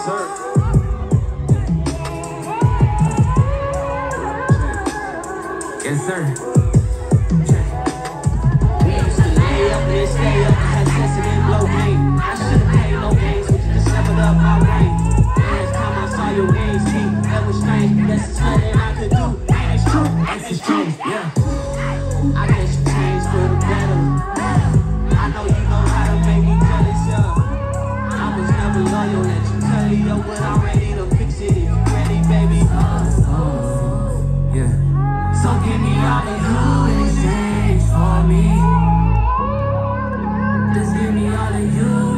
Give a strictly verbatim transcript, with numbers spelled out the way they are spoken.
sir. Yes, sir. We used to lay up and stay up, had sex and then blow game. I should've played no games, but you just leveled up my range. Last time I saw your games, see, that was strange. Guess it's nothing I could do, and it's true, and it's true, yeah. I guess you changed for the better. I know you know how to make me jealous, yeah. I was never loyal, let you tell you what I'm ready to fix it if you ready, baby. Oh, oh, Yeah. so give me all of you in exchange for me. Just give me all of you.